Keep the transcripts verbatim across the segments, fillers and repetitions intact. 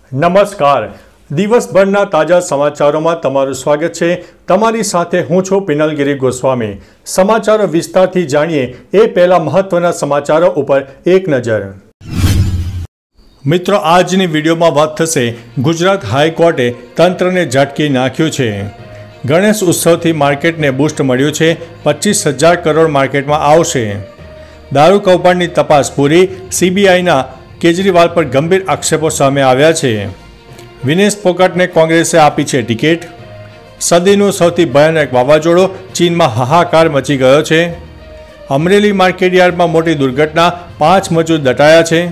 નમસ્કાર, દિવસભરના તાજા સમાચારોમાં તમારું સ્વાગત છે। તમારી સાથે હું છું પિનલગીરી ગોસ્વામી। સમાચારો વિસ્તારથી જાણીએ એ પહેલા મહત્વના સમાચારો ઉપર એક નજર। મિત્રો, આજની વિડીયોમાં વાત થશે ગુજરાત હાઈકોર્ટે તંત્રને ઝાટકી નાખ્યું છે। ગણેશ ઉત્સવથી માર્કેટને બૂસ્ટ મળ્યું છે। પચીસ હજાર કરોડ માર્કેટમાં આવશે। દારૂ કૌભાંડની તપાસ પૂરી। સીબીઆઈના કેજરીવાલ પર ગંભીર આક્ષેપો સામે આવ્યા છે। વિનેશ ફોગાટને કોંગ્રેસે આપી છે ટિકિટ। સદીનું સૌથી ભયાનક વાવાઝોડું, ચીનમાં હાહાકાર મચી ગયો છે। અમરેલી માર્કેટયાર્ડમાં મોટી દુર્ઘટના, પાંચ મજૂર દટાયા છે।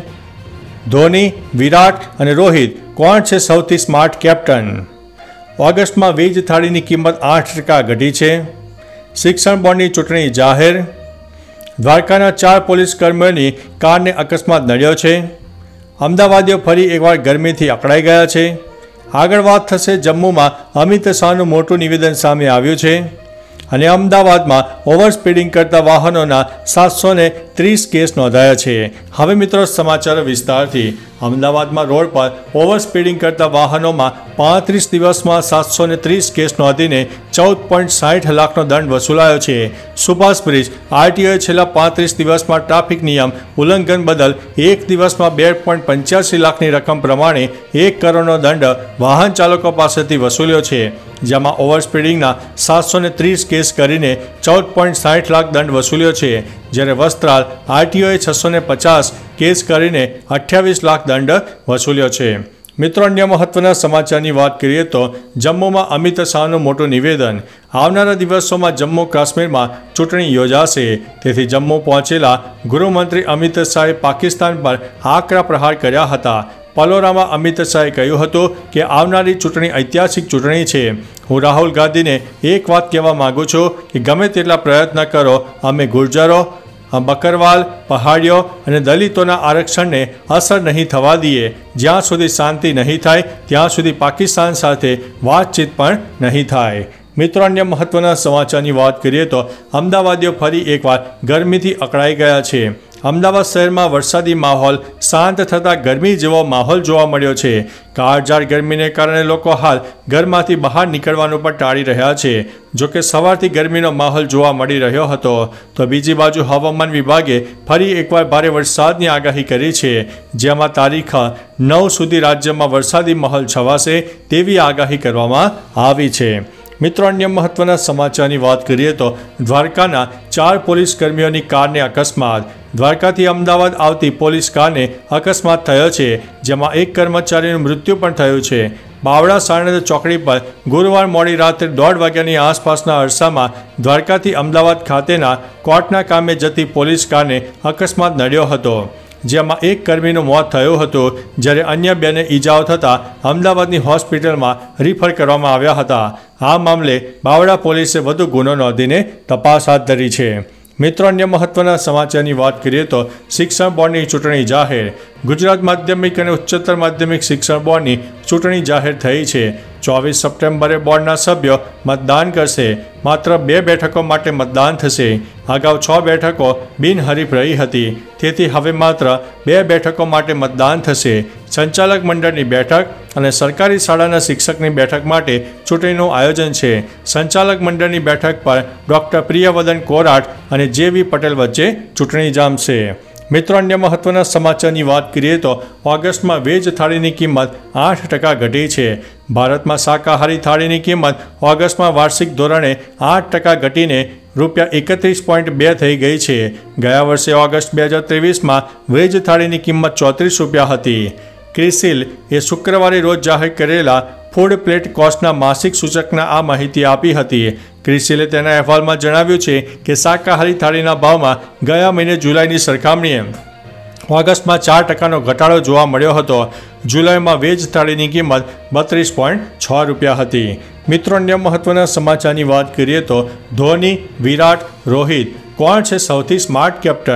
ધોની, વિરાટ અને રોહિત કોણ છે સૌથી સ્માર્ટ કેપ્ટન? ઓગસ્ટમાં વીજ થાળીની કિંમત આઠ ટકા ઘટી છે। શિક્ષણ બોર્ડની ચૂંટણી જાહેર। દ્વારકાના ચાર પોલીસ કર્મીઓની કારને અકસ્માત નડ્યો છે। અમદાવાદીઓ ફરી એકવાર ગરમીથી અકળાઈ ગયા છે। આગળ વાત થશે જમ્મુમાં અમિત શાહનું મોટું નિવેદન સામે આવ્યું છે અને અમદાવાદમાં ઓવર સ્પીડિંગ કરતા વાહનોના સાતસો ને ત્રીસ કેસ નોંધાયા છે। હવે મિત્રો સમાચારો વિસ્તારથી। અમદાવાદમાં રોડ પર ઓવર સ્પીડિંગ કરતા વાહનોમાં પાંત્રીસ દિવસમાં સાતસો ને ત્રીસ કેસ નોંધીને ચૌદ પોઈન્ટ સાઠ લાખનો દંડ વસૂલાયો છે। સુભાષ બ્રિજ આરટીઓએ છેલ્લા પાંત્રીસ દિવસમાં ટ્રાફિક નિયમ ઉલ્લંઘન બદલ એક દિવસમાં બે પોઈન્ટ પંચ્યાસી લાખની રકમ પ્રમાણે એક કરોડનો દંડ વાહન ચાલકો પાસેથી વસૂલ્યો છે, જેમાં ઓવર સ્પીડિંગના સાતસો ને ત્રીસ કેસ કરીને ચૌદ પોઈન્ટ સાઠ લાખ દંડ વસૂલ્યો છે, જ્યારે વસ્ત્રાલ આરટીઓએ છસો ને પચાસ કેસ કરીને અઠ્યાવીસ લાખ દંડ વસૂલ્યો છે। મિત્રો, અન્ય મહત્વના સમાચારની વાત કરીએ તો જમ્મુમાં અમિત શાહનું મોટું નિવેદન। આવનારા દિવસોમાં જમ્મુ કાશ્મીરમાં ચૂંટણી યોજાશે, તેથી જમ્મુ પહોંચેલા ગૃહમંત્રી અમિત શાહે પાકિસ્તાન પર આકરા પ્રહાર કર્યા હતા। પલોરામાં અમિત શાહે કહ્યું હતું કે આવનારી ચૂંટણી ઐતિહાસિક ચૂંટણી છે। હું રાહુલ ગાંધીને એક વાત કહેવા માગું છું કે ગમે તેટલા પ્રયત્ન કરો, અમે ગુર્જરો, બકરવાલ, પહાડીઓ અને દલિતોના આરક્ષણને અસર નહીં થવા દઈએ। જ્યાં સુધી શાંતિ નહીં થાય ત્યાં સુધી પાકિસ્તાન સાથે વાતચીત પણ નહીં થાય। મિત્રો, અન્ય મહત્વના સમાચારની વાત કરીએ તો અમદાવાદીઓ ફરી એકવાર ગરમીથી અકળાઈ ગયા છે। અમદાવાદ શહેરમાં વરસાદી માહોલ શાંત થતાં ગરમી જેવો માહોલ જોવા મળ્યો છે। કાળઝાળ ગરમીને કારણે લોકો હાલ ઘરમાંથી બહાર નીકળવાનું પણ ટાળી રહ્યા છે। જોકે સવારથી ગરમીનો માહોલ જોવા મળી રહ્યો હતો, તો બીજી બાજુ હવામાન વિભાગે ફરી એકવાર ભારે વરસાદની આગાહી કરી છે, જેમાં તારીખ નવ સુધી રાજ્યમાં વરસાદી માહોલ છવાશે તેવી આગાહી કરવામાં આવી છે। મિત્રો, અન્ય મહત્વના સમાચારની વાત કરીએ તો દ્વારકાના ચાર પોલીસ કર્મીઓની કારને અકસ્માત। દ્વારકાથી અમદાવાદ આવતી પોલીસ કારને અકસ્માત થયો છે, જેમાં એક કર્મચારીનું મૃત્યુ પણ થયું છે। બાવળા સાણંદ ચોકડી પર ગુરુવાર મોડી રાત્રે દોઢ વાગ્યાની આસપાસના અરસામાં દ્વારકાથી અમદાવાદ ખાતેના કોર્ટના કામે જતી પોલીસ કારને અકસ્માત નડ્યો હતો, જેમાં એક કર્મીનું મોત થયું હતું, જ્યારે અન્ય બેને ઈજાઓ થતાં અમદાવાદની હોસ્પિટલમાં રિફર કરવામાં આવ્યા હતા। આ મામલે બાવળા પોલીસે વધુ ગુનો નોંધીને તપાસ હાથ ધરી છે। મિત્રો, અન્ય મહત્વના સમાચારની વાત કરીએ તો શિક્ષણ બોર્ડની ચૂંટણી જાહેર। ગુજરાત માધ્યમિક અને ઉચ્ચતર માધ્યમિક શિક્ષણ બોર્ડની ચૂંટણી જાહેર થઈ છે। ચોવીસ સપ્ટેમ્બરે બોર્ડના સભ્યો મતદાન કરશે। માત્ર બે બેઠકો માટે મતદાન થશે। અગાઉ છ બેઠકો બિનહરીફ રહી હતી, તેથી હવે માત્ર બે બેઠકો માટે મતદાન થશે। સંચાલક મંડળની બેઠક અને સરકારી શાળાના શિક્ષકની બેઠક માટે ચૂંટણીનું આયોજન છે। સંચાલક મંડળની બેઠક પર ડૉક્ટર પ્રિયવદન કોરાટ અને જે વી પટેલ વચ્ચે ચૂંટણી જામશે। મિત્રો, અન્ય મહત્વના સમાચારની વાત કરીએ તો ઓગસ્ટમાં વેજ થાળીની કિંમત આઠ ટકા ઘટી છે। ભારતમાં શાકાહારી થાળીની કિંમત ઓગસ્ટમાં વાર્ષિક ધોરણે આઠ ટકા ઘટીને રૂપિયા એકત્રીસ પોઈન્ટ બે થઈ ગઈ છે। ગયા વર્ષે ઓગસ્ટ બે હજાર ત્રેવીસમાં વેજ થાળીની કિંમત ચોત્રીસ રૂપિયા હતી। ક્રિસિલ એ શુક્રવારે રોજ જાહેર કરેલા ફૂડ પ્લેટ કોસ્ટના માસિક સૂચકના આ માહિતી આપી હતી। ક્રિસિલે તેના અહેવાલમાં જણાવ્યું છે કે શાકાહારી થાળીના ભાવમાં ગયા મહિને જુલાઈની સરખામણીએ ઓગસ્ટમાં ચાર ટકાનો ઘટાડો જોવા મળ્યો હતો। જુલાઈમાં વેજ થાળીની કિંમત બત્રીસ પોઈન્ટ છ રૂપિયા હતી। મિત્રો, અન્ય મહત્વના સમાચારની વાત કરીએ તો ધોની, વિરાટ, રોહિત કોણ છે સૌથી સ્માર્ટ કેપ્ટન?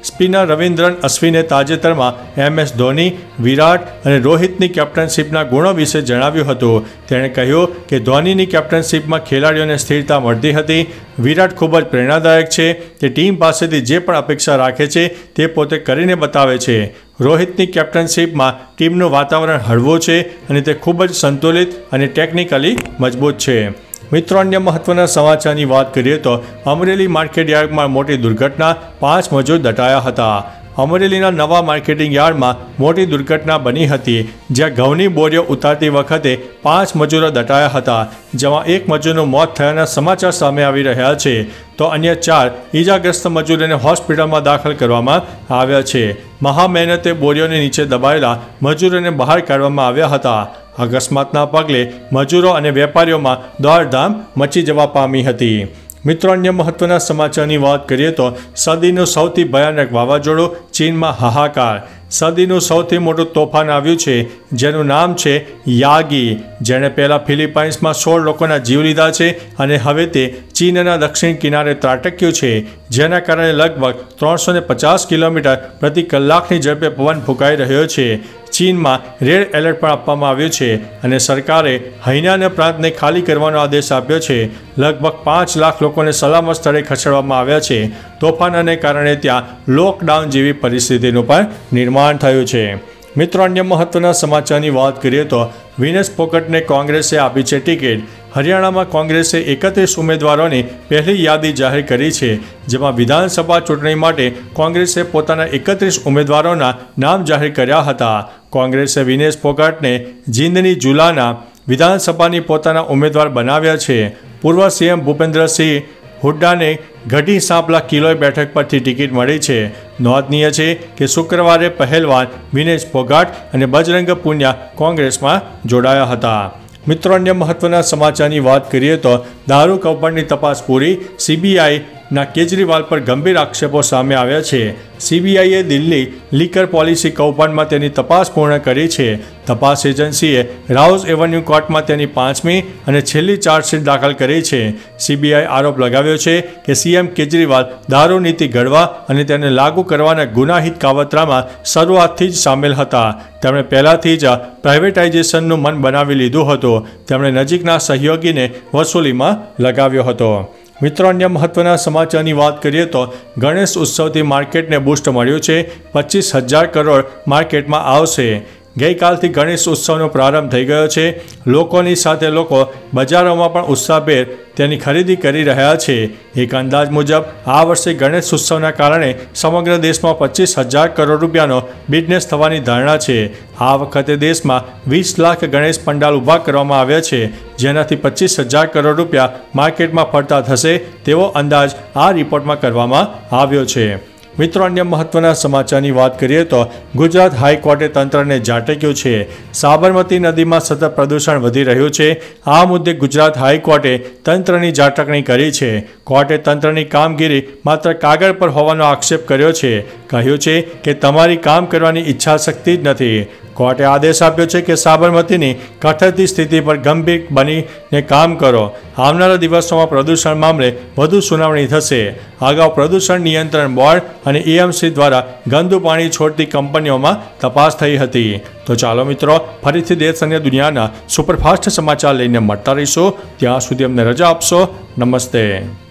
સ્પિનર રવિન્દ્રન અશ્વિને તાજેતરમાં એમ એસ ધોની, વિરાટ અને રોહિતની કેપ્ટનશીપના ગુણો વિશે જણાવ્યું હતું. તેણે કહ્યું કે ધોનીની કેપ્ટનશીપમાં ખેલાડીઓને સ્થિરતા મળતી હતી. વિરાટ ખૂબ જ પ્રેરણાદાયક છે. તે ટીમ પાસેથી જે પણ અપેક્ષા રાખે છે તે પોતે કરીને બતાવે છે. રોહિતની કેપ્ટનશીપમાં ટીમનું વાતાવરણ હળવું છે અને તે ખૂબ જ સંતુલિત અને ટેકનિકલી મજબૂત છે. મિત્રો, અન્ય મહત્વના સમાચારની વાત કરીએ તો અમરેલી માર્કેટ યાર્ડમાં મોટી દુર્ઘટના, પાંચ મજૂર દટાયા હતા. અમરેલીના નવા માર્કેટિંગ યાર્ડમાં મોટી દુર્ઘટના બની હતી, જ્યાં ઘઉંની બોરીઓ ઉતારતી વખતે પાંચ મજૂરો દટાયા હતા, જેમાં એક મજૂરનું મોત થયાના સમાચાર સામે આવી રહ્યા છે, તો અન્ય ચાર ઈજાગ્રસ્ત મજૂરોને હોસ્પિટલમાં દાખલ કરવામાં આવ્યા છે. મહા મહેનતે બોરીઓની નીચે દબાયેલા મજૂરોને બહાર કાઢવામાં આવ્યા હતા. અકસ્માતના પગલે મજૂરો અને વેપારીઓમાં દોડધામ મચી જવા પામી હતી. મિત્રો, અન્ય મહત્વના સમાચારની વાત કરીએ તો સદીનું સૌથી ભયાનક વાવાઝોડું, ચીનમાં હાહાકાર. સદીનું સૌથી મોટું તોફાન આવ્યું છે, જેનું નામ છે યાગી, જેણે પહેલાં ફિલિપાઇન્સમાં સોળ લોકોના જીવ લીધા છે અને હવે તે ચીનના દક્ષિણ કિનારે ત્રાટક્યું છે, જેના કારણે લગભગ ત્રણસો પચાસ કિલોમીટર પ્રતિ કલાકની ઝડપે પવન ફૂંકાઈ રહ્યો છે. ચીનમાં રેડ એલર્ટ પણ આપવામાં આવ્યું છે અને સરકારે હૈનાન પ્રાંતને ખાલી કરવાનો આદેશ આપ્યો છે. લગભગ પાંચ લાખ લોકોને સલામત સ્થળે ખસેડવામાં આવ્યા છે. તોફાનને કારણે ત્યાં લોકડાઉન જેવી પરિસ્થિતિનું પણ નિર્માણ થયું છે. મિત્રો, અન્ય મહત્વના સમાચારની વાત કરીએ તો વિનેશ ફોગટને કોંગ્રેસે આપી છે ટિકિટ. હરિયાણામાં કોંગ્રેસે એકત્રીસ ઉમેદવારોની પહેલી યાદી જાહેર કરી છે, જેમાં વિધાનસભા ચૂંટણી માટે કોંગ્રેસે પોતાના એકત્રીસ ઉમેદવારોના નામ જાહેર કર્યા હતા. કોંગ્રેસે વિનેશ ફોગટને જીંદની જુલાના વિધાનસભાની પોતાના ઉમેદવાર બનાવ્યા છે. પૂર્વ સીએમ ભૂપેન્દ્રસિંહ હુડ્ડાને ગઢી સાંપલા કિલોય બેઠક પરથી ટિકિટ મળી છે. નોંધનીય છે કે શુક્રવારે પહેલવાન વિનેશ ફોગાટ અને બજરંગ પુનિયા કોંગ્રેસમાં જોડાયા હતા. મિત્રો, અન્ય મહત્વના સમાચારની વાત કરીએ તો દારૂ કૌભાંડની તપાસ પૂરી, સીબીઆઈના કેજરીવાલ પર ગંભીર આક્ષેપો સામે આવ્યા છે. સીબીઆઈએ દિલ્હી લીકર પોલિસી કૌભાંડમાં તેની તપાસ પૂર્ણ કરી છે. તપાસ એજન્સીએ રાઉઝ એવન્યુ કોર્ટમાં તેની પાંચમી અને છેલ્લી ચાર્જશીટ દાખલ કરી છે. સીબીઆઈ આરોપ લગાવ્યો છે કે સીએમ કેજરીવાલ દારૂ નીતિ ઘડવા અને તેને લાગુ કરવાના ગુનાહિત કાવતરામાં શરૂઆતથી જ સામેલ હતા. તેમણે પહેલાંથી જ પ્રાઇવેટાઇઝેશનનું મન બનાવી લીધું હતું. તેમણે નજીકના સહયોગીને વસૂલીમાં લગાવ્યો હતો. મિત્રો, અન્ય મહત્વના સમાચારની વાત કરીએ તો ગણેશ ઉત્સવથી માર્કેટને બૂસ્ટ મળ્યું છે. પચીસ હજાર કરોડ માર્કેટમાં આવશે. ગઈકાલથી ગણેશ ઉત્સવનો પ્રારંભ થઈ ગયો છે. લોકોની સાથે લોકો બજારોમાં પણ ઉત્સાહભેર તેની ખરીદી કરી રહ્યા છે. એક અંદાજ મુજબ આ વર્ષે ગણેશ ઉત્સવના કારણે સમગ્ર દેશમાં પચીસ હજાર કરોડ રૂપિયાનો બિઝનેસ થવાની ધારણા છે. આ વખતે દેશમાં વીસ લાખ ગણેશ પંડાલ ઊભા કરવામાં આવ્યા છે, જેનાથી પચીસ હજાર કરોડ રૂપિયા માર્કેટમાં ફરતા થશે તેવો અંદાજ આ રિપોર્ટમાં કરવામાં આવ્યો છે. મિત્રો, અન્ય મહત્વના સમાચારની વાત કરીએ તો ગુજરાત હાઈકોર્ટે તંત્રને ઝાટક્યું છે. સાબરમતી નદીમાં સતત પ્રદૂષણ વધી રહ્યું છે. આ મુદ્દે ગુજરાત હાઈકોર્ટે તંત્રની ઝાટકણી કરી છે. કોર્ટે તંત્રની કામગીરી માત્ર કાગળ પર હોવાનો આક્ષેપ કર્યો છે. કહ્યું છે કે તમારી કામ કરવાની ઈચ્છા શક્તિ જ નથી. કોર્ટે આદેશ આપ્યો છે કે સાબરમતીની કઠરતી સ્થિતિ પર ગંભીર બનીને કામ કરો. આવનારા દિવસોમાં પ્રદૂષણ મામલે વધુ સુનાવણી થશે. અગાઉ પ્રદૂષણ નિયંત્રણ બોર્ડ અને એએમસી દ્વારા ગંદુ પાણી છોડતી કંપનીઓમાં તપાસ થઈ હતી. તો ચાલો મિત્રો, ફરીથી દેશ અને દુનિયાના સુપરફાસ્ટ સમાચાર લઈને મળતા રહીશું. ત્યાં સુધી અમને રજા આપશો. નમસ્તે.